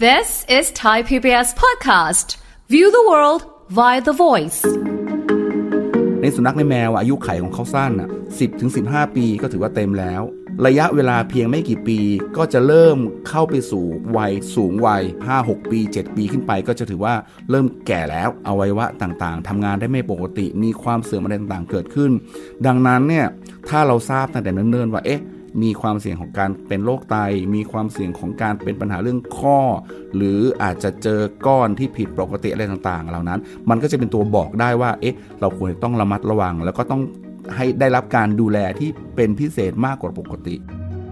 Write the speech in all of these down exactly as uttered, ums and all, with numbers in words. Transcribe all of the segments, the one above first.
This is Thai พี บี เอส podcast. View the world via the voice. ในสุนัขในแมวอายุขัยของเขาสั้นอ่ะ สิบถึงสิบห้า ปีก็ถือว่าเต็มแล้วระยะเวลาเพียงไม่กี่ปีก็จะเริ่มเข้าไปสู่วัยสูงวัย ห้าหก ปีเจ็ดปีขึ้นไปก็จะถือว่าเริ่มแก่แล้วอวัยวะต่างๆทำงานได้ไม่ปกติมีความเสื่อมอะไรต่างๆเกิดขึ้นดังนั้นเนี่ยถ้าเราทราบตั้งแต่เนิ่นๆว่าเอ๊ะมีความเสี่ยงของการเป็นโรคไตมีความเสี่ยงของการเป็นปัญหาเรื่องข้อหรืออาจจะเจอก้อนที่ผิดปกติอะไรต่างๆเหล่านั้นมันก็จะเป็นตัวบอกได้ว่าเอ๊ะเราควรต้องระมัดระวังแล้วก็ต้องให้ได้รับการดูแลที่เป็นพิเศษมากกว่าปกติ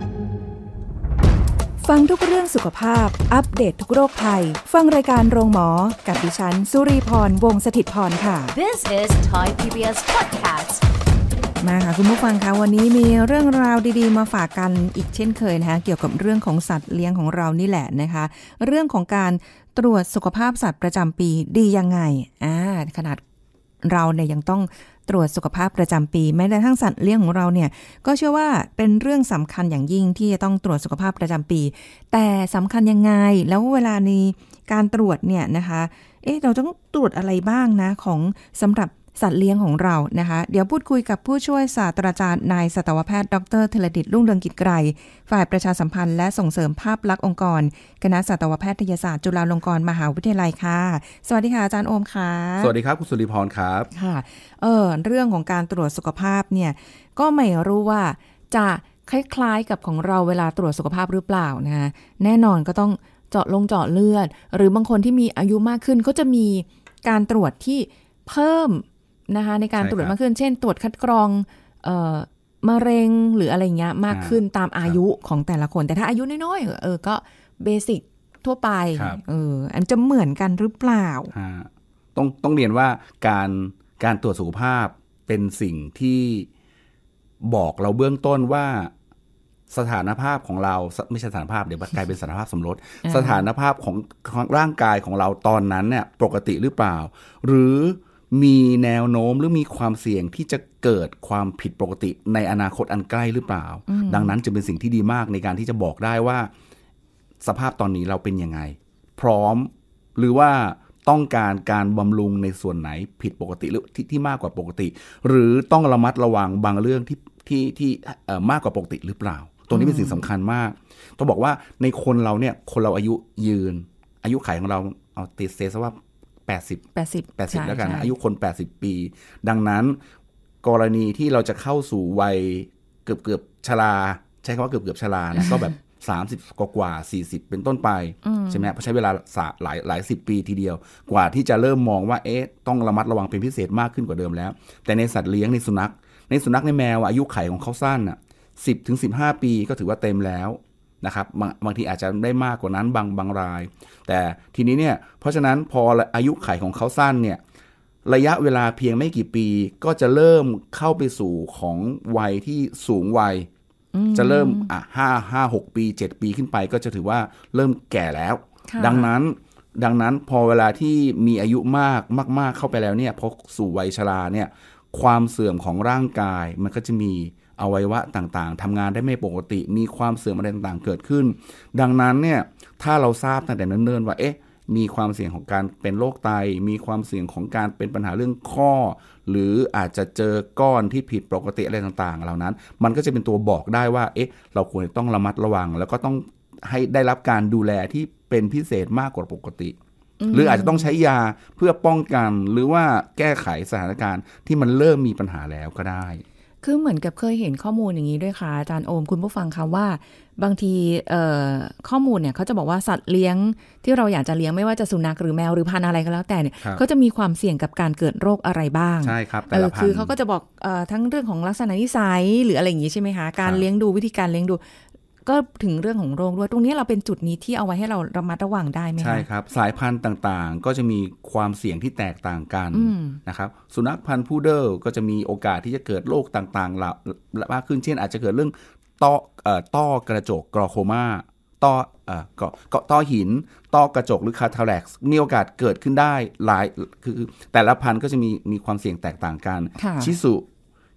ฟังทุกเรื่องสุขภาพอัปเดต ท, ทุกโรคภัยฟังรายการโรงหมอกับดิฉันสุรีพรวงศ์สถิตพรค่ะ This is Thai พี บี เอส podcast มาค่ะคุณผู้ฟังคะวันนี้มีเรื่องราวดีๆมาฝากกันอีกเช่นเคยนะคะเกี่ยวกับเรื่องของสัตว์เลี้ยงของเรานี่แหละนะคะเรื่องของการตรวจสุขภาพสัตว์ประจำปีดียังไงอ่าขนาดเราเนี่ยยังต้องตรวจสุขภาพประจำปีแม้แต่ทั้งสัตว์เลี้ยงของเราเนี่ยก็เชื่อว่าเป็นเรื่องสำคัญอย่างยิ่งที่จะต้องตรวจสุขภาพประจำปีแต่สำคัญยังไงแล้วเวลาในการตรวจเนี่ยนะคะเอ๊ะเราต้องตรวจอะไรบ้างนะของสำหรับสัตว์เลี้ยงของเรานะคะเดี๋ยวพูดคุยกับผู้ช่วยศาสตราจารย์นายสัตวแพทย์ดรธีรดิษฐ์รุ่งเรืองกิจไกรฝ่ายประชาสัมพันธ์และส่งเสริมภาพลักษณ์องค์กรคณะสัตวแพทยศาสตร์จุฬาลงกรณ์มหาวิทยาลัยค่ะสวัสดีค่ะอาจารย์โอมค่ะสวัสดีครับคุณสุริพรครับค่ะเออเรื่องของการตรวจสุขภาพเนี่ยก็ไม่รู้ว่าจะคล้ายๆกับของเราเวลาตรวจสุขภาพหรือเปล่านะคะแน่นอนก็ต้องเจาะลงเจาะเลือดหรือบางคนที่มีอายุมากขึ้นก็จะมีการตรวจที่เพิ่มนะคะในการตรวจมากขึ้นเช่นตรวจคัดกรองเอ่อมะเร็งหรืออะไรเงี้ยมากขึ้นตามอายุของแต่ละคนแต่ถ้าอายุน้อยๆเออก็เบสิกทั่วไปเอออันจะเหมือนกันหรือเปล่าต้องต้องเรียนว่าการการตรวจสุขภาพเป็นสิ่งที่บอกเราเบื้องต้นว่าสถานภาพของเราไม่ใช่สถานภาพเดี๋ยวกลายเป็นสถานภาพสมรสสถานภาพของร่างกายของเราตอนนั้นเนี่ยปกติหรือเปล่าหรือมีแนวโน้มหรือมีความเสี่ยงที่จะเกิดความผิดปกติในอนาคตอันใกล้หรือเปล่าดังนั้นจะเป็นสิ่งที่ดีมากในการที่จะบอกได้ว่าสภาพตอนนี้เราเป็นยังไงพร้อมหรือว่าต้องการการบำรุงในส่วนไหนผิดปกติหรือ ท, ที่มากกว่าปกติหรือต้องระมัดระวังบางเรื่องที่ที่ที่เอ่อมากกว่าปกติหรือเปล่าตรงนี้เป็นสิ่งสำคัญมากต้องบอกว่าในคนเราเนี่ยคนเราอายุยืนอายุขัยของเราเอาติดเซซะว่าแปดสิบ แปดสิบ แปดสิบแล้วกันอายุคนแปดสิบปีดังนั้นกรณีที่เราจะเข้าสู่วัยเกือบๆชราใช้คำว่าเกือบๆชรานะ ก็แบบสามสิบกว่าๆสี่สิบเป็นต้นไปใช่ไหมเพราะใช้เวลาหลายหลายสิบปีทีเดียวกว่าที่จะเริ่มมองว่าเอ๊ะต้องระมัดระวังเป็นพิเศษมากขึ้นกว่าเดิมแล้วแต่ในสัตว์เลี้ยงในสุนัขในสุนัขในแมวอายุขัยของเขาสั้นน่ะ สิบถึงสิบห้า ปีก็ถือว่าเต็มแล้วนะครับบางบางทีอาจจะได้มากกว่านั้นบางบางรายแต่ทีนี้เนี่ยเพราะฉะนั้นพออายุขัยของเขาสั้นเนี่ยระยะเวลาเพียงไม่กี่ปีก็จะเริ่มเข้าไปสู่ของวัยที่สูงวัยจะเริ่มอ่ะห้า ห้า หก ปีเจ็ดปีขึ้นไปก็จะถือว่าเริ่มแก่แล้วดังนั้นดังนั้นพอเวลาที่มีอายุมากมากๆเข้าไปแล้วเนี่ยพอสู่วัยชราเนี่ยความเสื่อมของร่างกายมันก็จะมีอวัยวะต่างๆทำงานได้ไม่ปกติมีความเสื่อมอะไรต่างๆเกิดขึ้นดังนั้นเนี่ยถ้าเราทราบตั้งแต่เนิ่นๆว่าเอ๊ะมีความเสี่ยงของการเป็นโรคไตมีความเสี่ยงของการเป็นปัญหาเรื่องข้อหรืออาจจะเจอก้อนที่ผิดปกติอะไรต่างๆเหล่านั้นมันก็จะเป็นตัวบอกได้ว่าเอ๊ะเราควรต้องระมัดระวังแล้วก็ต้องให้ได้รับการดูแลที่เป็นพิเศษมากกว่าปกติหรืออาจจะต้องใช้ยาเพื่อป้องกันหรือว่าแก้ไขสถานการณ์ที่มันเริ่มมีปัญหาแล้วก็ได้คือเหมือนกับเคยเห็นข้อมูลอย่างนี้ด้วยค่ะอาจารย์โอมคุณผู้ฟังคะว่าบางทีข้อมูลเนี่ยเขาจะบอกว่าสัตว์เลี้ยงที่เราอยากจะเลี้ยงไม่ว่าจะสุนัขหรือแมวหรือพันธุ์อะไรก็แล้วแต่เนี่ยเขาจะมีความเสี่ยงกับการเกิดโรคอะไรบ้างใช่ครับแต่ละพันธุ์คือเขาก็จะบอกทั้งเรื่องของลักษณะนิสัยหรืออะไรอย่างนี้ใช่ไหมคะการเลี้ยงดูวิธีการเลี้ยงดูก็ถึงเรื่องของโรคด้วยตรงนี้เราเป็นจุดนี้ที่เอาไว้ให้เราระมัดระวังได้ไหมคะใช่ครับสายพันธุ์ต่างๆก็จะมีความเสี่ยงที่แตกต่างกันนะครับสุนัขพันธุ์พุดเดิ้ลก็จะมีโอกาสที่จะเกิดโรคต่างๆมากขึ้นเช่นอาจจะเกิดเรื่องต้อเอ่อต้อกระจกกรอโคมาต้อเอ่อก็ต้อหินต้อกระจกหรือคาทาแร็กซ์มีโอกาสเกิดขึ้นได้หลายคือแต่ละพันธุ์ก็จะมีมีความเสี่ยงแตกต่างกันชิสุ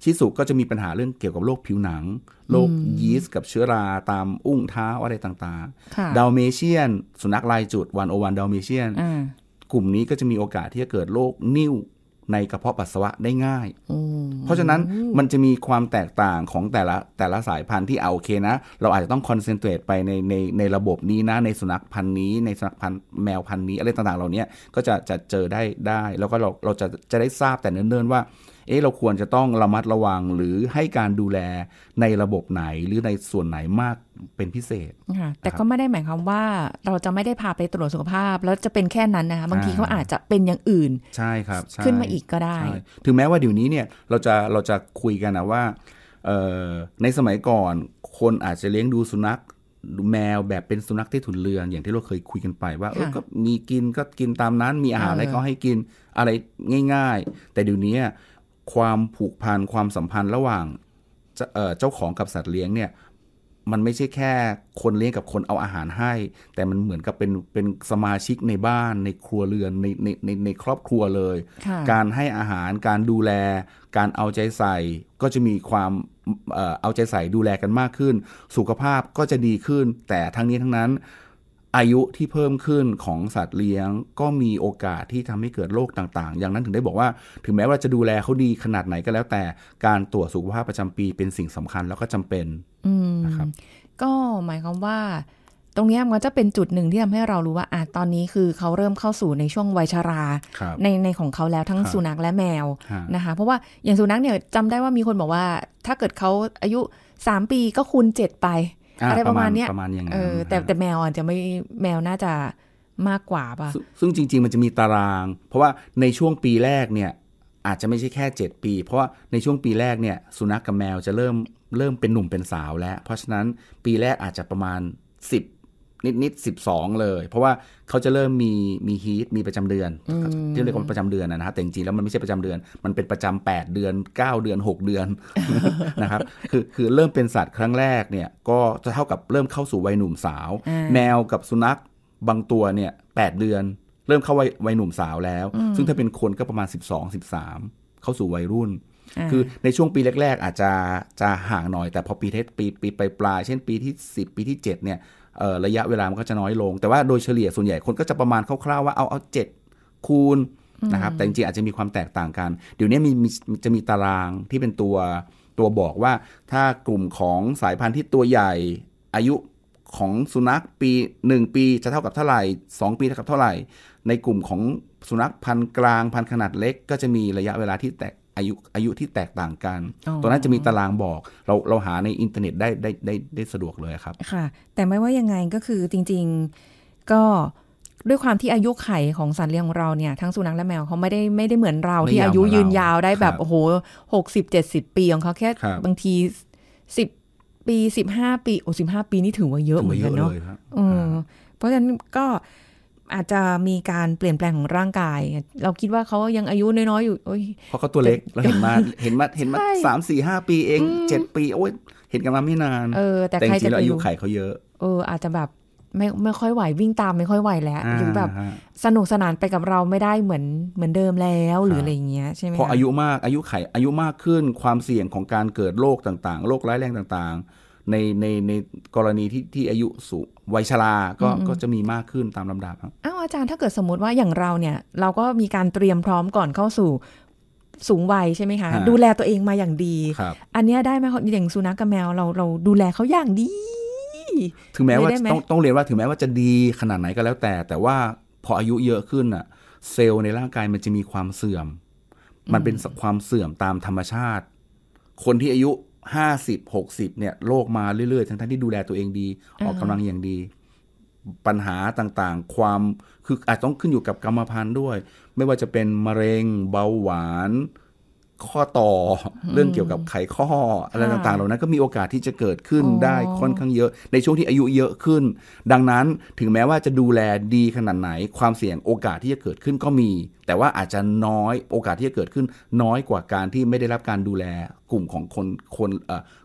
ชิสุก็จะมีปัญหาเรื่องเกี่ยวกับโรคผิวหนังโรคยีสต์กับเชื้อราตามอุ้งเท้าอะไรต่างๆดาลเมเชียนสุนัขลายจุดหนึ่งศูนย์หนึ่งดาลเมเชียนกลุ่มนี้ก็จะมีโอกาสที่จะเกิดโรคนิ่วในกระเพาะปัสสาวะได้ง่ายเพราะฉะนั้นมันจะมีความแตกต่างของแต่ละแต่ละสายพันธุ์ที่เอาโอเคนะเราอาจจะต้องคอนเซนเทรตไปในในในระบบนี้นะในสุนัขพันธุ์นี้ในสุนัขพันธุ์แมวพันธุ์นี้อะไรต่างๆเหล่านี้ก็จะจะเจอได้ได้แล้วก็เราเราจะจะได้ทราบแต่เนิ่นๆว่าเอ๊ะเราควรจะต้องระมัดระวังหรือให้การดูแลในระบบไหนหรือในส่วนไหนมากเป็นพิเศษแต่ก็ไม่ได้หมายความว่าเราจะไม่ได้พาไปตรวจสุขภาพแล้วจะเป็นแค่นั้นนะคะบางทีเขาอาจจะเป็นอย่างอื่นใช่ครับขึ้นมาอีกก็ได้ถึงแม้ว่าเดี๋ยวนี้เนี่ยเราจะเราจะคุยกันนะว่าในสมัยก่อนคนอาจจะเลี้ยงดูสุนัขแมวแบบเป็นสุนัขที่ถุนเรือนอย่างที่เราเคยคุยกันไปว่าเออก็มีกินก็กินตามนั้นมีอาหารให้เขาให้กินอะไรง่ายๆแต่เดี๋ยวนี้ความผูกพันความสัมพันธ์ระหว่างเจ้าของกับสัตว์เลี้ยงเนี่ยมันไม่ใช่แค่คนเลี้ยงกับคนเอาอาหารให้แต่มันเหมือนกับเป็นเป็นสมาชิกในบ้านในครัวเรือนในในในในครอบครัวเลยการให้อาหารการดูแลการเอาใจใส่ก็จะมีความเอ่อเอาใจใส่ดูแลกันมากขึ้นสุขภาพก็จะดีขึ้นแต่ทั้งนี้ทั้งนั้นอายุที่เพิ่มขึ้นของสัตว์เลี้ยงก็มีโอกาสที่ทำให้เกิดโรคต่างๆอย่างนั้นถึงได้บอกว่าถึงแม้ว่าจะดูแลเขาดีขนาดไหนก็แล้วแต่การตรวจสุขภาพประจำปีเป็นสิ่งสำคัญแล้วก็จำเป็นนะครับก็หมายความว่าตรงนี้มันจะเป็นจุดหนึ่งที่ทำให้เรารู้ว่าอ่ะตอนนี้คือเขาเริ่มเข้าสู่ในช่วงวัยชราในในของเขาแล้วทั้งสุนัขและแมวนะคะเพราะว่าอย่างสุนัขเนี่ยจำได้ว่ามีคนบอกว่าถ้าเกิดเขาอายุสามปีก็คูณเจ็ดไปอะไรประมาณนี้เออแต่แต่แมวอาจจะไม่แมวน่าจะมากกว่าป่ะซึ่งจริงๆมันจะมีตารางเพราะว่าในช่วงปีแรกเนี่ยอาจจะไม่ใช่แค่เจ็ดปีเพราะว่าในช่วงปีแรกเนี่ยสุนัขกับแมวจะเริ่มเริ่มเป็นหนุ่มเป็นสาวแล้วเพราะฉะนั้นปีแรกอาจจะประมาณสิบนิดๆสิบสองเลยเพราะว่าเขาจะเริ่มมีมีฮีทมีประจำเดือนที่เรียกว่าประจำเดือนนะฮะแต่จริงๆแล้วมันไม่ใช่ประจำเดือนมันเป็นประจำแปดเดือนเก้าเดือนหกเดือนนะครับคือคือเริ่มเป็นสัตว์ครั้งแรกเนี่ยก็จะเท่ากับเริ่มเข้าสู่วัยหนุ่มสาวแมวกับสุนัขบางตัวเนี่ยแปดเดือนเริ่มเข้าวัยวัยหนุ่มสาวแล้วซึ่งถ้าเป็นคนก็ประมาณสิบสอง สิบสามเข้าสู่วัยรุ่นคือในช่วงปีแรกๆอาจจะจะห่างหน่อยแต่พอปีเทศปีปีปลายๆเช่นปีที่สิบปีที่เจ็ดเนี่ยระยะเวลามันก็จะน้อยลงแต่ว่าโดยเฉลี่ยส่วนใหญ่คนก็จะประมาณคร่าวๆว่าเอาเอาเจ็ดคูณนะครับแต่จริงๆอาจจะมีความแตกต่างกันเดี๋ยวนี้มีจะมีตารางที่เป็นตัวตัวบอกว่าถ้ากลุ่มของสายพันธุ์ที่ตัวใหญ่อายุของสุนัขปีหนึ่งปีจะเท่ากับเท่าไหร่สองปีเท่ากับเท่าไหร่ในกลุ่มของสุนัขพันธุ์กลางพันธุ์ขนาดเล็กก็จะมีระยะเวลาที่แตกอายุอายุที่แตกต่างกันตัวนั้นจะมีตารางบอกเราเราหาในอินเทอร์เน็ตได้ได้ได้ได้สะดวกเลยครับค่ะแต่ไม่ว่ายังไงก็คือจริงๆก็ด้วยความที่อายุไขของสัตว์เลี้ยงของเราเนี่ยทั้งสุนัขและแมวเขาไม่ได้ไม่ได้เหมือนเราที่อายุยืนยาวได้แบบโอ้โหหกสิบ เจ็ดสิบปีของเขาแค่บางทีสิบปีสิบห้าปีโอ้สิบห้าปีนี่ถือว่าเยอะเหมือนกันเนาะเพราะฉะนั้นก็อาจจะมีการเปลี่ยนแปลงของร่างกายเราคิดว่าเขายังอายุน้อยๆอยู่เพราะเขาตัวเล็กเราเห็นมาเห็นมาเห็นมาสามสี่ห้าปีเองเจ็ดปีโอ้ยเห็นกันมาไม่นานเออแต่ใครจะอายุไขเขาเยอะเอออาจจะแบบไม่ไม่ค่อยไหววิ่งตามไม่ค่อยไหวแล้วหรือแบบสนุกสนานไปกับเราไม่ได้เหมือนเหมือนเดิมแล้วหรืออะไรอย่างเงี้ยใช่ไหมพออายุมากอายุไขอายุมากขึ้นความเสี่ยงของการเกิดโรคต่างๆโรคร้ายแรงต่างๆในในในกรณีที่ที่อายุสูงวัยชราก็ก็จะมีมากขึ้นตามลำดับครับอ้าวอาจารย์ถ้าเกิดสมมติว่าอย่างเราเนี่ยเราก็มีการเตรียมพร้อมก่อนเข้าสู่สูงวัยใช่ไหมคะดูแลตัวเองมาอย่างดีอันนี้ได้ไหมอย่างสุนัขกับแมวเราเราดูแลเขาอย่างดีถึงแม้ว่าต้องต้องเรียนว่าถึงแม้ว่าจะดีขนาดไหนก็แล้วแต่แต่ว่าพออายุเยอะขึ้นอ่ะเซลล์ในร่างกายมันจะมีความเสื่อมมันเป็นความเสื่อมตามธรรมชาติคนที่อายุห้าสิบ หกสิบเนี่ยโรคมาเรื่อยๆทั้งๆที่ดูแลตัวเองดีออกกำลังอย่างดีปัญหาต่างๆความคืออาจต้องขึ้นอยู่กับกรรมพันธุ์ด้วยไม่ว่าจะเป็นมะเร็งเบาหวานข้อต่อเรื่องเกี่ยวกับไขข้ออะไรต่างๆเหล่านั้นก็มีโอกาสที่จะเกิดขึ้นได้ค่อนข้างเยอะในช่วงที่อายุเยอะขึ้นดังนั้นถึงแม้ว่าจะดูแลดีขนาดไหนความเสี่ยงโอกาสที่จะเกิดขึ้นก็มีแต่ว่าอาจจะน้อยโอกาสที่จะเกิดขึ้นน้อยกว่าการที่ไม่ได้รับการดูแลกลุ่มของคนคนเอ่อ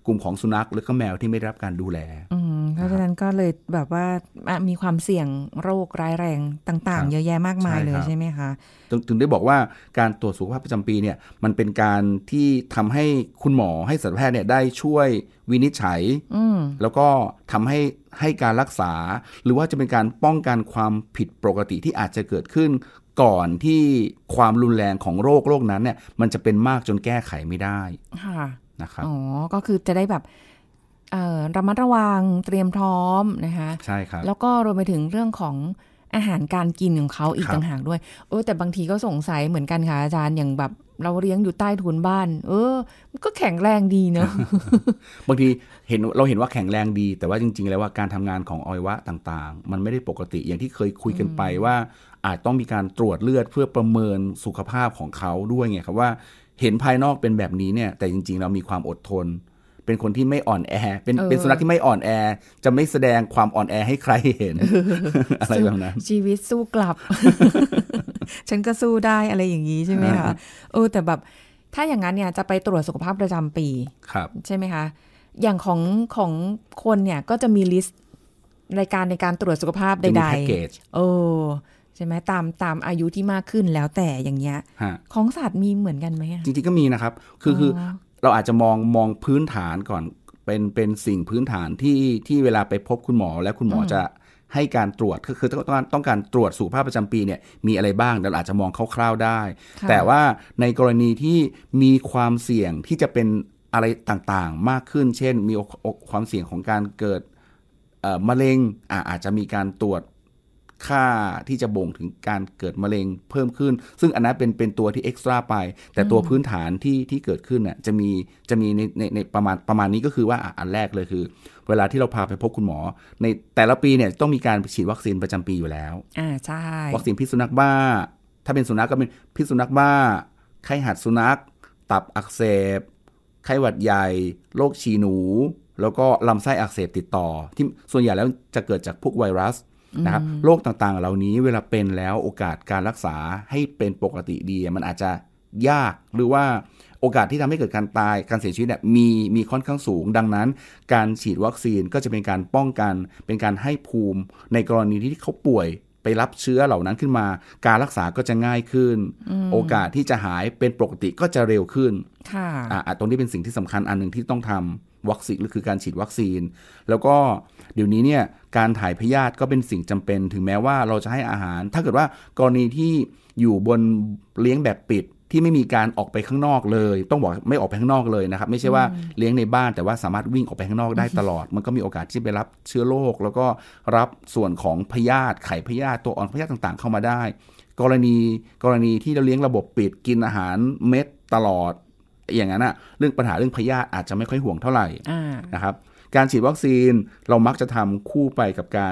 กลุ่มของสุนัขหรือก็แมวที่ไม่ได้รับการดูแลเพราะฉะนั้นก็เลยแบบว่ามีความเสี่ยงโรคร้ายแรงต่างๆเยอะแยะมากมายเลยใช่ไหมคะถึงได้บอกว่าการตรวจสุขภาพประจำปีเนี่ยมันเป็นการที่ทำให้คุณหมอให้สัตวแพทย์เนี่ยได้ช่วยวินิจฉัยแล้วก็ทำให้ให้การรักษาหรือว่าจะเป็นการป้องกันความผิดปกติที่อาจจะเกิดขึ้นก่อนที่ความรุนแรงของโรคโรคนั้นเนี่ยมันจะเป็นมากจนแก้ไขไม่ได้นะครับอ๋อก็คือจะได้แบบระมัดระวังเตรียมพร้อมนะคะใช่ครับแล้วก็รวมไปถึงเรื่องของอาหารการกินของเขาอีกต่างหากด้วยเออแต่บางทีก็สงสัยเหมือนกันค่ะอาจารย์อย่างแบบเราเลี้ยงอยู่ใต้ถุนบ้านเออมันก็แข็งแรงดีเนาะบางทีเห็นเราเห็นว่าแข็งแรงดีแต่ว่าจริงๆแล้วว่าการทำงานของอวัยวะต่างๆมันไม่ได้ปกติอย่างที่เคยคุยกันไปว่าอาจต้องมีการตรวจเลือดเพื่อประเมินสุขภาพของเขาด้วยไงครับว่าเห็นภายนอกเป็นแบบนี้เนี่ยแต่จริงๆเรามีความอดทนเป็นคนที่ไม่อ่อนแอเป็นเป็นสุนัขที่ไม่อ่อนแอจะไม่แสดงความอ่อนแอให้ใครเห็น อะไรแบบนั้นชีวิตสู้กลับ ฉันก็สู้ได้อะไรอย่างนี้ใช่ไหมคะเออแต่แบบถ้าอย่างนั้นเนี่ยจะไปตรวจสุขภาพประจำปีใช่ไหมคะอย่างของของคนเนี่ยก็จะมีลิสต์รายการในการตรวจสุขภาพใดๆเออใช่ไหมตามตามอายุที่มากขึ้นแล้วแต่อย่างเงี้ยของสัตว์มีเหมือนกันไหมจริงๆก็มีนะครับคือคือเราอาจจะมองมองพื้นฐานก่อนเป็นเป็นสิ่งพื้นฐานที่ที่เวลาไปพบคุณหมอและคุณหมอจะให้การตรวจคือต้องการต้องการตรวจสุขภาพประจำปีเนี่ยมีอะไรบ้างเราอาจจะมองคร่าวๆได้แต่ว่าในกรณีที่มีความเสี่ยงที่จะเป็นอะไรต่างๆมากขึ้นเช่นมีความเสี่ยงของการเกิดมะเร็ง อา, อาจจะมีการตรวจค่าที่จะบ่งถึงการเกิดมะเร็งเพิ่มขึ้นซึ่งอันนั้นเป็นเป็นตัวที่เอ็กซ์ตร้าไปแต่ตัวพื้นฐานที่ที่เกิดขึ้นน่ะจะมีจะมีในในในประมาณประมาณนี้ก็คือว่าอันแรกเลยคือเวลาที่เราพาไปพบคุณหมอในแต่ละปีเนี่ยต้องมีการฉีดวัคซีนประจำปีอยู่แล้วอ่าใช่วัคซีนพิษสุนัขบ้าถ้าเป็นสุนัขก็เป็นพิษสุนัขบ้าไข้หัดสุนัขตับอักเสบไข้หวัดใหญ่โรคฉี่หนูแล้วก็ลำไส้อักเสบติดต่อที่ส่วนใหญ่แล้วจะเกิดจากพวกไวรัสนะครับโรคต่างๆเหล่านี้เวลาเป็นแล้วโอกาสการรักษาให้เป็นปกติดีมันอาจจะยากหรือว่าโอกาสที่ทำให้เกิดการตายการเสียชีวิตเนี่ยมีมีค่อนข้างสูงดังนั้นการฉีดวัคซีนก็จะเป็นการป้องกันเป็นการให้ภูมิในกรณีที่เขาป่วยไปรับเชื้อเหล่านั้นขึ้นมาการรักษาก็จะง่ายขึ้นโอกาสที่จะหายเป็นปกติก็จะเร็วขึ้นค่ะอ่าตรงนี้เป็นสิ่งที่สำคัญอันนึงที่ต้องทำวัคซีนหรือคือการฉีดวัคซีนแล้วก็เดี๋ยวนี้เนี่ยการถ่ายพยาธิก็เป็นสิ่งจำเป็นถึงแม้ว่าเราจะให้อาหารถ้าเกิดว่ากรณีที่อยู่บนเลี้ยงแบบปิดที่ไม่มีการออกไปข้างนอกเลยต้องบอกไม่ออกไปข้างนอกเลยนะครับไม่ใช่ว่าเลี้ยงในบ้านแต่ว่าสามารถวิ่งออกไปข้างนอกได้ตลอด มันก็มีโอกาสที่ไปรับเชื้อโรคแล้วก็รับส่วนของพยาธิไข่พยาธิตัวอ่อนพยาธิต่างๆเข้ามาได้กรณีกรณีที่เราเลี้ยงระบบปิดกินอาหารเม็ดตลอดอย่างนั้นนะเรื่องปัญหาเรื่องพยาธิอาจจะไม่ค่อยห่วงเท่าไหร่นะครับการฉีดวัคซีนเรามักจะทำคู่ไปกับการ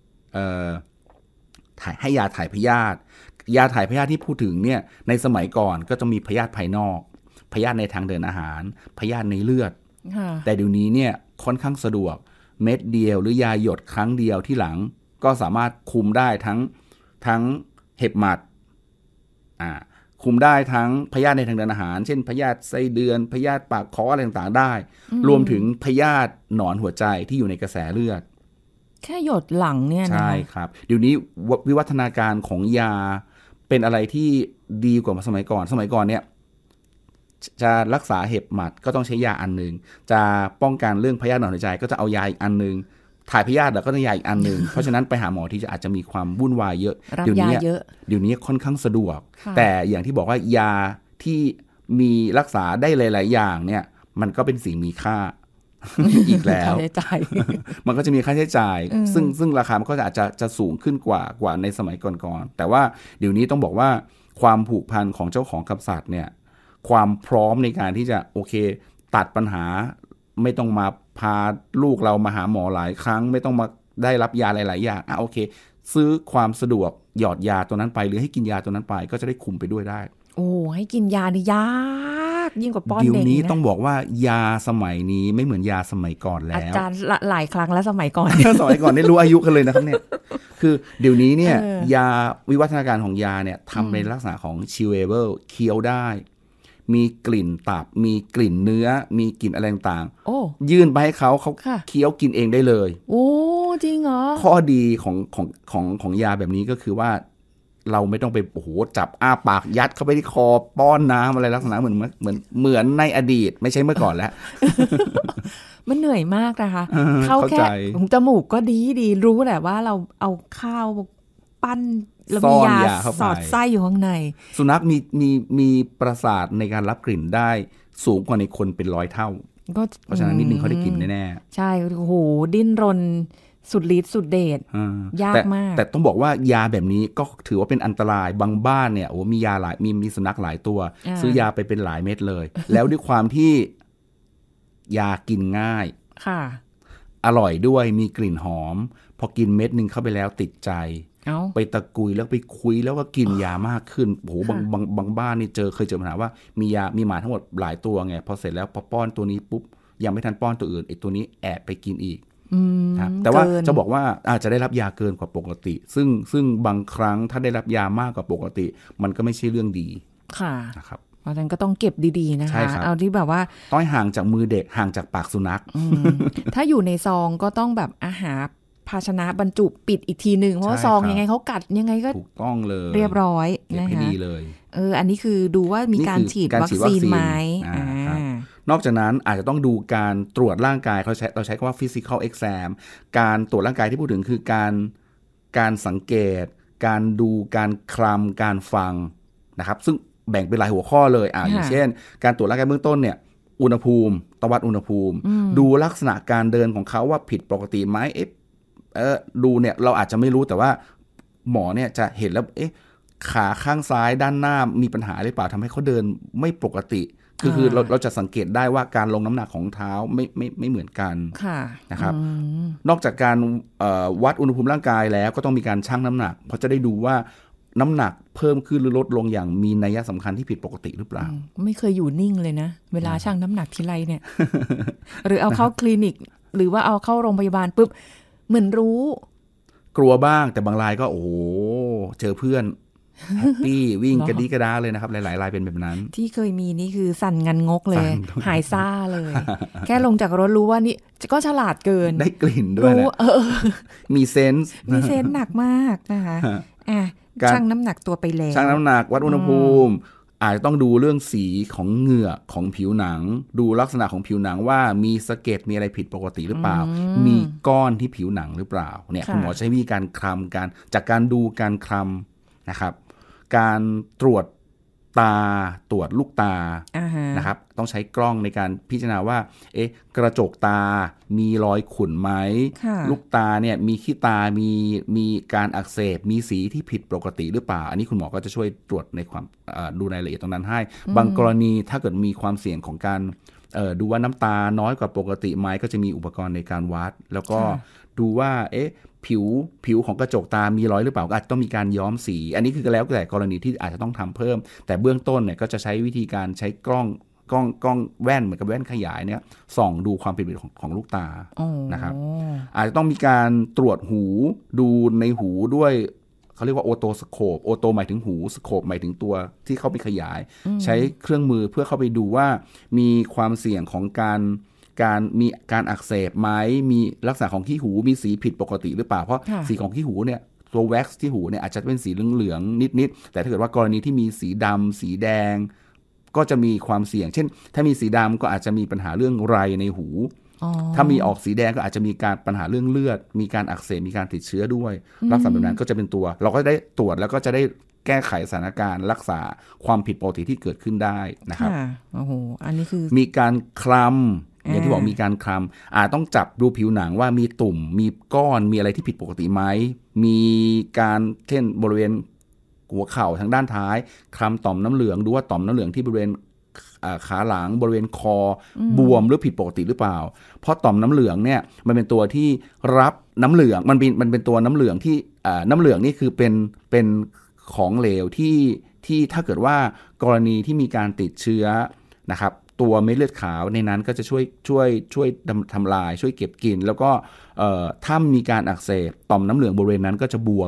ถ่ายให้ยาถ่ายพยาธิยาถ่ายพยาธิที่พูดถึงเนี่ยในสมัยก่อนก็จะมีพยาธิภายนอกพยาธิในทางเดินอาหารพยาธิในเลือดแต่เดี๋ยวนี้เนี่ยค่อนข้างสะดวกเม็ดเดียวหรือยาหยดครั้งเดียวที่หลังก็สามารถคุมได้ทั้งทั้งเห็บหมัดอ่าคุมได้ทั้งพยาธิในทางเดินอาหารเช่นพยาธิไส้เดือนพยาธิปากคออะไรต่างๆได้รวมถึงพยาธิหนอนหัวใจที่อยู่ในกระแสเลือดแค่หยดหลังเนี่ยนะใช่ครับเดี๋ยวนี้วิวัฒนาการของยาเป็นอะไรที่ดีกว่าสมัยก่อนสมัยก่อนเนี่ยจะรักษาเห็บหมัดก็ต้องใช้ยาอันนึงจะป้องกันเรื่องพยาธิหนอนหัวใจก็จะเอายาอีกอันนึงถ่ายพยาธิแล้วก็ต้องยาอีกอันนึง เพราะฉะนั้นไปหาหมอที่จะอาจจะมีความวุ่นวายเยอะเดี๋ยวนี้เดี๋ยวนี้ค่อนข้างสะดวกแต่อย่างที่บอกว่ายาที่มีรักษาได้หลายๆอย่างเนี่ยมันก็เป็นสิ่งมีค่า อีกแล้วมันก็จะมีค่าใช้จ่ายซึ่งซึ่งราคามันก็อาจจะจะสูงขึ้นกว่ากว่าในสมัยก่อนๆแต่ว่าเดี๋ยวนี้ต้องบอกว่าความผูกพันของเจ้าของกับสัตว์เนี่ยความพร้อมในการที่จะโอเคตัดปัญหาไม่ต้องมาพาลูกเรามาหาหมอหลายครั้งไม่ต้องมาได้รับยาหลายๆอย่างอ่ะโอเคซื้อความสะดวกหยอดยาตัวนั้นไปหรือให้กินยาตัวนั้นไปก็จะได้คุมไปด้วยได้โอ้ให้กินยานี่ยากยิ่งกว่าป้อนเด็กนะเดี๋ยวนี้ต้องบอกว่ายาสมัยนี้ไม่เหมือนยาสมัยก่อนแล้วอาจารย์หลายครั้งแล้วสมัยก่อนสมัยก่อนได้รู้อายุกันเลยนะครับเนี่ยคือเดี๋ยวนี้เนี่ยยาวิวัฒนาการของยาเนี่ยทำในลักษณะของ chewable เคี้ยวได้มีกลิ่นตับมีกลิ่นเนื้อมีกลิ่นอะไรต่างโอ้ๆยื่นไปให้เขาเขาเคี้ยวกินเองได้เลยโอ้จริงเหรอข้อดีของของของของยาแบบนี้ก็คือว่าเราไม่ต้องไปโอ้โหจับอ้าปากยัดเข้าไปที่คอป้อนน้ำอะไรลักษณะเหมือนเหมือนเหมือนในอดีตไม่ใช่เมื่อก่อนแล้วมันเหนื่อยมากนะคะเข้าแค่จมูกก็ดีดีรู้แหละว่าเราเอาข้าวปั้นแล้วมียาสอดไส้อยู่ข้างในสุนัขมีมีมีประสาทในการรับกลิ่นได้สูงกว่าในคนเป็นร้อยเท่าเพราะฉะนั้นนิดนึงเขาได้กลิ่นแน่ๆใช่โอ้โหดิ้นรนสุดฤทธิ์สุดเดชยากมากแต่ต้องบอกว่ายาแบบนี้ก็ถือว่าเป็นอันตรายบางบ้านเนี่ยโอ้มียาหลายมีมีสุนัขหลายตัวซื้อยาไปเป็นหลายเม็ดเลย แล้วด้วยความที่ยากินง่ายค่ะอร่อยด้วยมีกลิ่นหอมพอกินเม็ดนึงเข้าไปแล้วติดใจไปตะกุยแล้วไปคุยแล้วก็กินยามากขึ้นโอ้โหบางบางบางบ้านนี่เจอเคยเจอปัญหาว่ามียามีหมาทั้งหมดหลายตัวไงพอเสร็จแล้วพอป้อนตัวนี้ปุ๊บยังไม่ทันป้อนตัวอื่นไอ้ตัวนี้แอบไปกินอีกแต่ว่าจะบอกว่าอาจจะได้รับยาเกินกว่าปกติซึ่งซึ่งบางครั้งถ้าได้รับยามากกว่าปกติมันก็ไม่ใช่เรื่องดีค่ะนะครับเพราะฉะนั้นก็ต้องเก็บดีๆนะคะเอาที่แบบว่าต้องห่างจากมือเด็กห่างจากปากสุนัขถ้าอยู่ในซองก็ต้องแบบอาหารภาชนะบรรจุปิดอีกทีหนึ่งเพราะว่าซองยังไงเขากัดยังไงก็ถูกต้องเลยเรียบร้อยนะคะดีเลยเอออันนี้คือดูว่ามีการฉีดวัคซีนไหมนอกจากนั้นอาจจะต้องดูการตรวจร่างกายเขาใช้เราใช้คำว่า physical exam การตรวจร่างกายที่พูดถึงคือการการสังเกตการดูการคลำการฟังนะครับซึ่งแบ่งเป็นหลายหัวข้อเลยอ่าอย่างเช่นการตรวจร่างกายเบื้องต้นเนี่ยอุณหภูมิตวัดอุณหภูมิดูลักษณะการเดินของเขาว่าผิดปกติไหมเอ๊ะเออดูเนี่ยเราอาจจะไม่รู้แต่ว่าหมอเนี่ยจะเห็นแล้วเอ๊ะขาข้างซ้ายด้านหน้ามีปัญหาหรือเปล่าทำให้เขาเดินไม่ปกติคือคือเราเราจะสังเกตได้ว่าการลงน้ำหนักของเท้าไม่ไม่ไม่เหมือนกันนะครับนอกจากการวัดอุณหภูมิร่างกายแล้วก็ต้องมีการชั่งน้ำหนักเพราะจะได้ดูว่าน้ำหนักเพิ่มขึ้นหรือลดลงอย่างมีนัยสำคัญที่ผิดปกติหรือเปล่าไม่เคยอยู่นิ่งเลยนะเวลาชั่งน้ำหนักทีไรเนี่ย หรือเอาเข้าคลินิกหรือว่าเอาเข้าโรงพยาบาลปุ๊บเหมือนรู้กลัวบ้างแต่บางรายก็โอ้โหเจอเพื่อนแฮปปี้วิ่งกระดิกระดาเลยนะครับหลายๆรายเป็นแบบนั้นที่เคยมีนี่คือสั่นงันงกเลยหายซ่าเลยแค่ลงจากรถรู้ว่านี่ก็ฉลาดเกินได้กลิ่นด้วยนะมีเซนส์มีเซนส์หนักมากนะคะอ่ะชั่งน้ำหนักตัวไปแล้วชั่งน้ำหนักวัดอุณหภูมิอาจจะต้องดูเรื่องสีของเหงือกของผิวหนังดูลักษณะของผิวหนังว่ามีสะเก็ดมีอะไรผิดปกติหรือเปล่ามีก้อนที่ผิวหนังหรือเปล่าเนี่ยคุณหมอใช้วิธีการคลำการจากการดูการคลำนะครับการตรวจตาตรวจลูกตา uh-huh. นะครับต้องใช้กล้องในการพิจารณาว่าเอ๊ะกระจกตามีรอยขุ่นไหมลูกตาเนี่ยมีขี้ตามีมีการอักเสบมีสีที่ผิดปกติหรือเปล่าอันนี้คุณหมอก็จะช่วยตรวจในความดูรายละเอียดตรงนั้นให้บางกรณีถ้าเกิดมีความเสี่ยงของการดูว่าน้ำตาน้อยกว่าปกติไหมก็จะมีอุปกรณ์ในการวัดแล้วก็ดูว่าเอ๊ะผิวผิวของกระจกตามีรอยหรือเปล่าก็อาจจะต้องมีการย้อมสีอันนี้คือแล้วแต่กรณีที่อาจจะต้องทำเพิ่มแต่เบื้องต้นเนี่ยก็จะใช้วิธีการใช้กล้องกล้องกล้องแว่นเหมือนกับแว่นขยายเนี่ยส่องดูความผิดปกติของของลูกตานะครับอาจจะต้องมีการตรวจหูดูในหูด้วยเขาเรียกว่าโอโตสโคปโอโตหมายถึงหูสโคปหมายถึงตัวที่เข้าไปขยายใช้เครื่องมือเพื่อเข้าไปดูว่ามีความเสี่ยงของการการมีการอักเสบไหมมีลักษณะของขี้หูมีสีผิดปกติหรือเปล่าเพราะสีของขี้หูเนี่ยตัวแว็กซ์ที่หูเนี่ยอาจจะเป็นสีเหลืองๆนิดๆแต่ถ้าเกิดว่ากรณีที่มีสีดำสีแดงก็จะมีความเสี่ยงเช่นถ้ามีสีดำก็อาจจะมีปัญหาเรื่องไรในหูถ้ามีออกสีแดงก็อาจจะมีการปัญหาเรื่องเลือดมีการอักเสบมีการติดเชื้อด้วยลักษณะแบบนั้นก็จะเป็นตัวเราก็ได้ตรวจแล้วก็จะได้แก้ไขสถานการณ์รักษาความผิดปกติที่เกิดขึ้นได้นะครับโอ้โหอันนี้คือมีการคลำอย่างที่บอกมีการคลำอาจต้องจับดูผิวหนังว่ามีตุ่มมีก้อนมีอะไรที่ผิดปกติไหมมีการเช่นบริเวณหัวเข่าทางด้านท้ายคลำต่อมน้ำเหลืองดูว่าต่อมน้ำเหลืองที่บริเวณขาหลังบริเวณคอบวมหรือผิดปกติหรือเปล่าเพราะต่อมน้ำเหลืองเนี่ยมันเป็นตัวที่รับน้ำเหลืองมันเป็นมันเป็นตัวน้ำเหลืองที่น้ำเหลืองนี่คือเป็นเป็นของเหลวที่ที่ถ้าเกิดว่ากรณีที่มีการติดเชื้อนะครับตัวเม็ดเลือดขาวในนั้นก็จะช่วยช่วยช่วยทำลายช่วยเก็บกินแล้วก็ถ้ามีการอักเสบต่อมน้ำเหลืองบริเวณนั้นก็จะบวม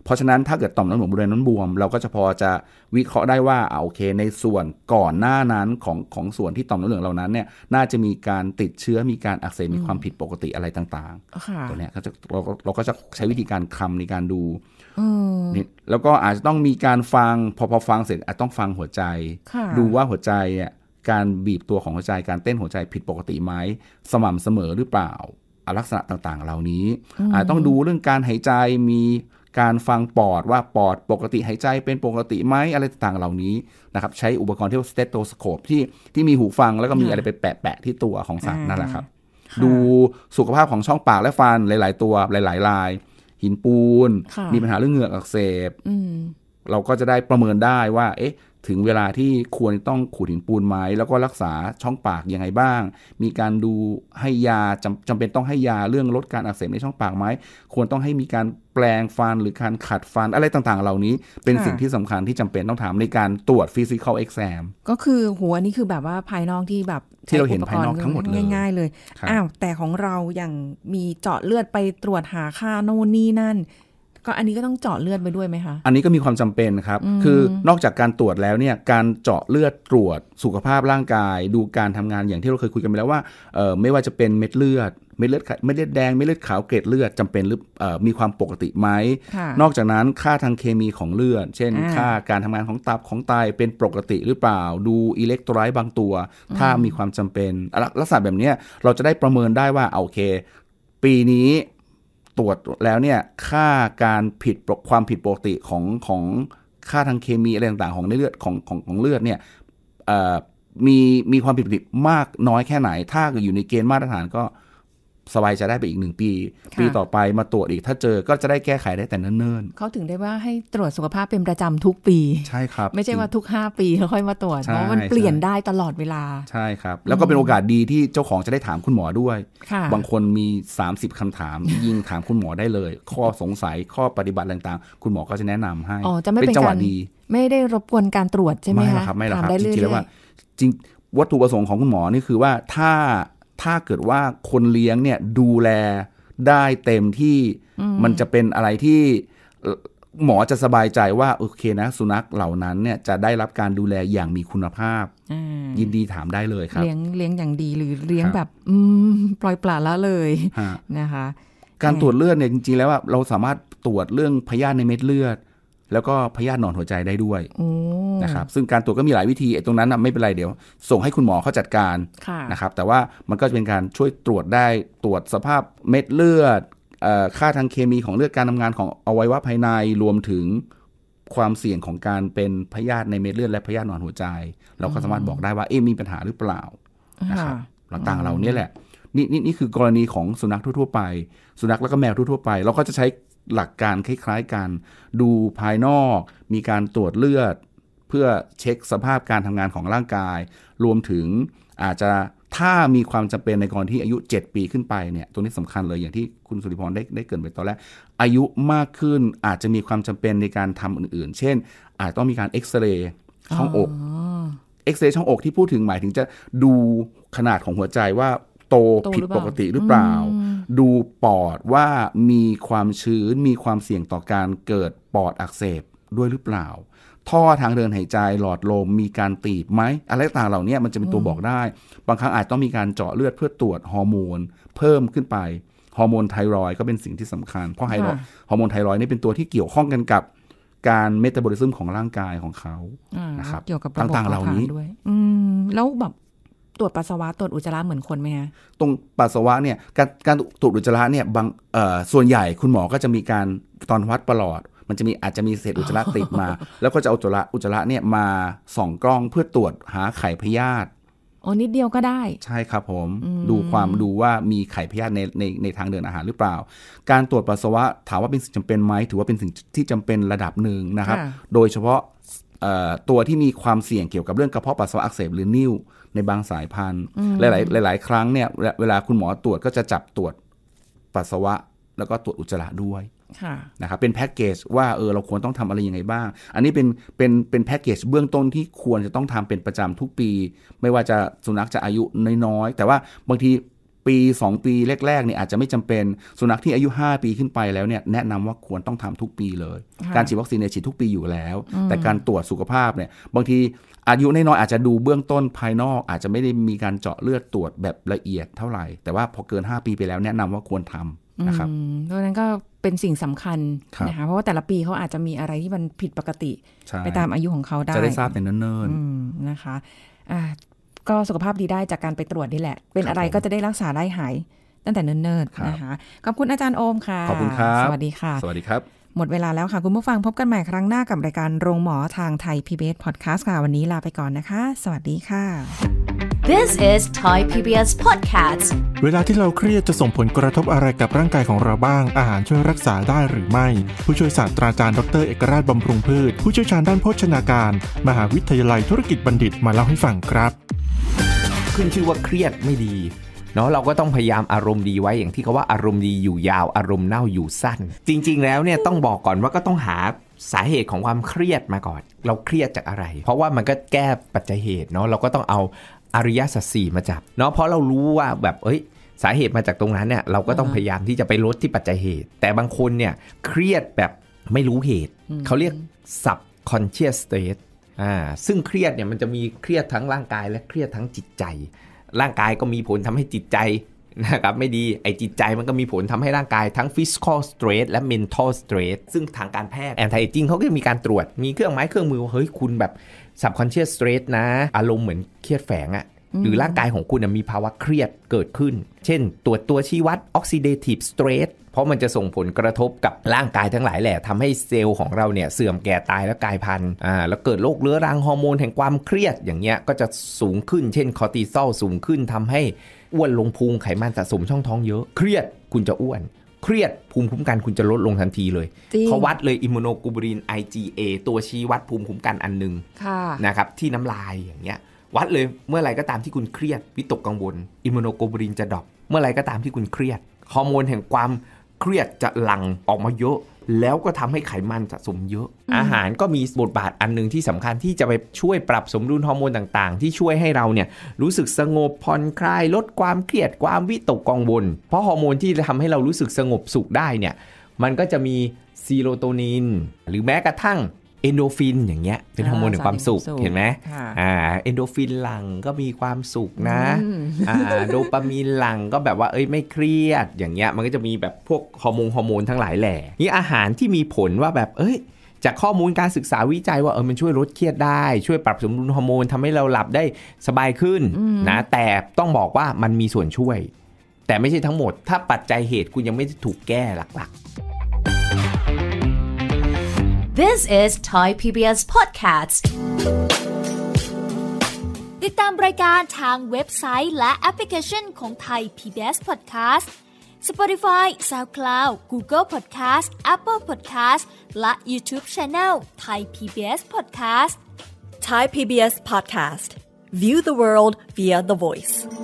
เพราะฉะนั้นถ้าเกิดต่อมน้ำเหลืองบริเวณนั้นบวมเราก็จะพอจะวิเคราะห์ได้ว่าโอเคในส่วนก่อนหน้านั้นของของส่วนที่ต่อมน้ำเหลืองเหล่านั้นเนี่ยน่าจะมีการติดเชื้อมีการอักเสบมีความผิดปกติอะไรต่างๆตัวเนี้ยก็จะเราเราก็จะใช้วิธีการคลำในการดูนี่แล้วก็อาจจะต้องมีการฟังพอพอฟังเสร็จอาจต้องฟังหัวใจดูว่าหัวใจเนี่ยการบีบตัวของหัวใจการเต้นหัวใจผิดปกติไหมสม่ำเสมอหรือเปล่าลักษณะต่างๆเหล่านี้อาจต้องดูเรื่องการหายใจมีการฟังปอดว่าปอดปกติหายใจเป็นปกติไหมอะไรต่างๆเหล่านี้นะครับใช้อุปกรณ์ที่เรียกว่าสเตโตสโคปที่ที่มีหูฟังแล้วก็มีอะไรไปแปะๆที่ตัวของสัตว์นั่นแหละครับดูสุขภาพของช่องปากและฟันหลายๆตัวหลายๆรายหินปูนมีปัญหาเรื่องเหงือกอักเสบเราก็จะได้ประเมินได้ว่าเอ๊ะถึงเวลาที่ควรต้องขูดหินปูนไหมแล้วก็รักษาช่องปากยังไงบ้างมีการดูให้ยาจำจำเป็นต้องให้ยาเรื่องลดการอักเสบในช่องปากไหมควรต้องให้มีการแปลงฟันหรือการขัดฟันอะไรต่างๆเหล่านี้เป็นสิ่งที่สำคัญที่จำเป็นต้องทำในการตรวจ physical exam ก็คือหัวนี่คือแบบว่าภายนอกที่แบบที่เราเห็นภายนอกทั้งหมดเลยง่ายๆเลยอ้าวแต่ของเราอย่างมีเจาะเลือดไปตรวจหาค่าโน่นนี่นั่นก็อันนี้ก็ต้องเจาะเลือดไปด้วยไหมคะอันนี้ก็มีความจำเป็นครับคือนอกจากการตรวจแล้วเนี่ยการเจาะเลือดตรวจสุขภาพร่างกายดูการทำงานอย่างที่เราเคยคุยกันไปแล้วว่าเอ่อไม่ว่าจะเป็นเม็ดเลือดเม็ดเลือดเม็ดเลือดแดงเม็ดเลือดขาวเกล็ดเลือดจำเป็นหรือเอ่อมีความปกติไหมนอกจากนั้นค่าทางเคมีของเลือดเช่นค่าการทำงานของตับของไตเป็นปกติหรือเปล่าดูอิเล็กโทรไลต์บางตัวถ้ามีความจำเป็นลักษณะแบบนี้เราจะได้ประเมินได้ว่าโอเคปีนี้ตรวจแล้วเนี่ยค่าการผิดความผิดปกติของของค่าทางเคมีอะไรต่างๆของในเลือดของของของเลือดเนี่ยมีมีความผิดปกติมากน้อยแค่ไหนถ้าอยู่ในเกณฑ์มาตรฐานก็สบายใจได้ไปอีกหนึ่งปีปีต่อไปมาตรวจอีกถ้าเจอก็จะได้แก้ไขได้แต่เนิ่นๆเขาถึงได้ว่าให้ตรวจสุขภาพเป็นประจำทุกปีใช่ครับไม่ใช่ว่าทุกห้าปีแล้วค่อยมาตรวจเพราะมันเปลี่ยนได้ตลอดเวลาใช่ครับแล้วก็เป็นโอกาสดีที่เจ้าของจะได้ถามคุณหมอด้วยบางคนมีสามสิบคำถามยิงถามคุณหมอได้เลยข้อสงสัยข้อปฏิบัติต่างๆคุณหมอก็จะแนะนำให้เป็นจังหวะดีไม่ได้รบกวนการตรวจใช่ไหมคะไม่หรอกครับไม่หรอกครับจริงๆแล้วว่าจริงวัตถุประสงค์ของคุณหมอนี่คือว่าถ้าถ้าเกิดว่าคนเลี้ยงเนี่ยดูแลได้เต็มที่มันจะเป็นอะไรที่หมอจะสบายใจว่าโอเคนะสุนัขเหล่านั้นเนี่ยจะได้รับการดูแลอย่างมีคุณภาพยินดีถามได้เลยครับเลี้ยงเลี้ยงอย่างดีหรือเลี้ยงแบบปล่อยปละละเลยนะคะการตรวจเลือดเนี่ยจริงๆแล้วเราสามารถตรวจเรื่องพยาธิในเม็ดเลือดแล้วก็พยาธิหนอนหัวใจได้ด้วยนะครับซึ่งการตรวจก็มีหลายวิธีไอ้ตรงนั้นนะไม่เป็นไรเดี๋ยวส่งให้คุณหมอเขาจัดการนะครับแต่ว่ามันก็จะเป็นการช่วยตรวจได้ตรวจสภาพเม็ดเลือดค่าทางเคมีของเลือดการทำงานของอวัยวะภายในรวมถึงความเสี่ยงของการเป็นพยาธิในเม็ดเลือดและพยาธิหนอนหัวใจเราก็สามารถบอกได้ว่าเอ๊ะมีปัญหาหรือเปล่านะครับต่างๆเราเนี่ยแหละนี่นี่นี่คือกรณีของสุนัขทั่วๆไปสุนัขแล้วก็แมวทั่วๆไปเราก็จะใช้หลักการคล้ายๆกันดูภายนอกมีการตรวจเลือดเพื่อเช็คสภาพการทำงานของร่างกายรวมถึงอาจจะถ้ามีความจำเป็นในกรณีที่อายุเจ็ดปีขึ้นไปเนี่ยตรงนี้สำคัญเลยอย่างที่คุณสุริพรได้ได้เกริ่นไปตอนแรกอายุมากขึ้นอาจจะมีความจำเป็นในการทำอื่นๆเช่นอาจต้องมีการเอ็กซเรย์ช่องอกเอ็กซเรย์ช่องอกที่พูดถึงหมายถึงจะดูขนาดของหัวใจว่าโตผิดปกติหรือเปล่าดูปอดว่ามีความชื้นมีความเสี่ยงต่อการเกิดปอดอักเสบด้วยหรือเปล่าท่อทางเดินหายใจหลอดลมมีการตีบไหมอะไรต่างเหล่านี้มันจะเป็นตัวบอกได้บางครั้งอาจต้องมีการเจาะเลือดเพื่อตรวจฮอร์โมนเพิ่มขึ้นไปฮอร์โมนไทรอยด์ก็เป็นสิ่งที่สำคัญเพราะไฮโดรฮอร์โมนไทรอยด์นี่เป็นตัวที่เกี่ยวข้องกันกับการเมตาบอลิซึมของร่างกายของเขานะครับเกี่ยวกับต่างๆเหล่านี้ด้วยแล้วแบบตรวจปัสสาวะตรวจอุจจาระเหมือนคนไหมฮะตรงปัสสาวะเนี่ยการการตรวจอุจจาระเนี่ยบางเอ่อส่วนใหญ่คุณหมอก็จะมีการตอนวัดประหลอดมันจะมีอาจจะมีเศษอุจจาระติดมาแล้วก็จะเอาอุจจาระอุจจาระเนี่ยมาส่องกล้องเพื่อตรวจหาไข่พยาธิอ๋อนิดเดียวก็ได้ใช่ครับผมดูความดูว่ามีไข่พยาธิในในในทางเดินอาหารหรือเปล่าการตรวจปัสสาวะถามว่าเป็นสิ่งจำเป็นไหมถือว่าเป็นสิ่งที่จำเป็นระดับหนึ่งนะครับโดยเฉพาะตัวที่มีความเสี่ยงเกี่ยวกับเรื่องกระเพาะปัสสาวะอักเสบหรือนิ่วในบางสายพันธุ์หลายๆหลายๆครั้งเนี่ยเวลาคุณหมอตรวจก็จะจับตรวจปัสสาวะแล้วก็ตรวจอุจจาระด้วยนะครับเป็นแพ็กเกจว่าเออเราควรต้องทำอะไรยังไงบ้างอันนี้เป็นเป็นเป็นแพ็กเกจเบื้องต้นที่ควรจะต้องทำเป็นประจำทุกปีไม่ว่าจะสุนัขจะอายุน้อยๆแต่ว่าบางทีปีสองปีแรกๆเนี่ยอาจจะไม่จำเป็นสุนัขที่อายุห้าปีขึ้นไปแล้วเนี่ยแนะนำว่าควรต้องทำทุกปีเลยการฉีดวัคซีนเนี่ยฉีดทุกปีอยู่แล้วแต่การตรวจสุขภาพเนี่ยบางทีอายุน้อยๆอาจจะดูเบื้องต้นภายนอกอาจจะไม่ได้มีการเจาะเลือดตรวจแบบละเอียดเท่าไหร่แต่ว่าพอเกินห้าปีไปแล้วแนะนำว่าควรทำนะครับเพราะฉะนั้นก็เป็นสิ่งสำคัญนะคะเพราะว่าแต่ละปีเขาอาจจะมีอะไรที่มันผิดปกติไปตามอายุของเขาได้จะได้ทราบเป็นเนิ่นๆนะคะอ่าก็สุขภาพดีได้จากการไปตรวจนี่แหละเป็นอะไรก็จะได้รักษาได้หายตั้งแต่เนิ่นๆนะคะขอบคุณอาจารย์โอมค่ะขอบคุณครับสวัสดีค่ะสวัสดีครับหมดเวลาแล้วค่ะคุณผู้ฟังพบกันใหม่ครั้งหน้ากับรายการโรงหมอทางไทย พี บี เอส Podcast ค่ะวันนี้ลาไปก่อนนะคะสวัสดีค่ะ This is Thai พี บี เอส Podcast เวลาที่เราเครียดจะส่งผลกระทบอะไรกับร่างกายของเราบ้างอาหารช่วยรักษาได้หรือไม่ผู้ช่วยศาสตราจารย์ดรเอกราชบำรุงพืชผู้เชี่ยวชาญด้านโภชนาการมหาวิทยาลัยธุรกิจบัณฑิตมาเล่าให้ฟังครับขึ้นชื่อว่าเครียดไม่ดีเนาะเราก็ต้องพยายามอารมณ์ดีไว้อย่างที่เขาว่าอารมณ์ดีอยู่ยาวอารมณ์เน่าอยู่สั้นจริงๆแล้วเนี่ยต้องบอกก่อนว่าก็ต้องหาสาเหตุของความเครียดมาก่อนเราเครียดจากอะไรเพราะว่ามันก็แก้ปัจจัยเหตุเนาะเราก็ต้องเอาอริยสัจสี่มาจับเนาะเพราะเรารู้ว่าแบบเอ้ยสาเหตุมาจากตรงนั้นเนี่ยเราก็ต้องพยายามที่จะไปลดที่ปัจจัยเหตุแต่บางคนเนี่ยเครียดแบบไม่รู้เหตุเขาเรียก subconscious state อ่าซึ่งเครียดเนี่ยมันจะมีเครียดทั้งร่างกายและเครียดทั้งจิตใจร่างกายก็มีผลทำให้จิตใจนะครับไม่ดีไอ้จิตใจมันก็มีผลทำให้ร่างกายทั้ง physical stress และ mental stress ซึ่งทางการแพทย์ anti aging เขาก็มีการตรวจมีเครื่องไม้เครื่องมือเฮ้ยคุณแบบ subconscious stress นะอารมณ์เหมือนเครียดแฝงอะหรือร่างกายของคุณมีภาวะเครียดเกิดขึ้นเช่นตรวจตัวชี้วัด oxidative stress เพราะมันจะส่งผลกระทบกับร่างกายทั้งหลายแหละทำให้เซลล์ของเราเนี่ยเสื่อมแก่ตายและกลายพันธุ์อ่าแล้วเกิดโรคเรื้อรังฮอร์โมนแห่งความเครียดอย่างเงี้ยก็จะสูงขึ้นเช่นคอร์ติซอลสูงขึ้นทำให้อ้วนลงพุงไขมันสะสมช่องท้องเยอะเครียดคุณจะอ้วนเครียดภูมิคุ้มกันคุณจะลดลงทันทีเลยเขาวัดเลยอิมมูโนโกลบูลิน ไอ จี เอ ตัวชี้วัดภูมิคุ้มกันอันนึงนะครับที่น้ำลายอย่างเงี้ยวัดเลยเมื่อไหร่ก็ตามที่คุณเครียดวิตกกังวลอิมมูโนโกลบูลินจะดรอปเมื่อไหร่ก็ตามที่คุณเครียดฮอร์โมนแห่งความเครียดจะหลั่งออกมาเยอะแล้วก็ทำให้ไขมันสะสมเยอะอาหารก็มีบทบาทอันนึงที่สำคัญที่จะไปช่วยปรับสมดุลฮอร์โมนต่างๆที่ช่วยให้เราเนี่ยรู้สึกสงบผ่อนคลายลดความเครียดความวิตกกังวลเพราะฮอร์โมนที่จะทำให้เรารู้สึกสงบสุขได้เนี่ยมันก็จะมีซีโรโทนินหรือแม้กระทั่งเอนโดฟินอย่างเงี้ยเป็นฮอร์โมนแห่งความสุขเห็นไหมอ่าเอนโดฟินหลั่งก็มีความสุขนะอ่าโดปามีนหลั่งก็แบบว่าเอ้ยไม่เครียดอย่างเงี้ยมันก็จะมีแบบพวกฮอร์โมนฮอร์โมนทั้งหลายแหล่นี่อาหารที่มีผลว่าแบบเอ้ยจากข้อมูลการศึกษาวิจัยว่าเออมันช่วยลดเครียดได้ช่วยปรับสมดุลฮอร์โมนทำให้เราหลับได้สบายขึ้นนะแต่ต้องบอกว่ามันมีส่วนช่วยแต่ไม่ใช่ทั้งหมดถ้าปัจจัยเหตุคุณยังไม่ถูกแก้หลักๆ This is Thai พี บี เอส Podcast ติดตามรายการทางเว็บไซต์และแอปพลิเคชันของ Thai พี บี เอส Podcast Spotify, SoundCloud, Google Podcast, Apple Podcast และ YouTube Channel Thai พี บี เอส Podcast Thai พี บี เอส Podcast View the world via the voice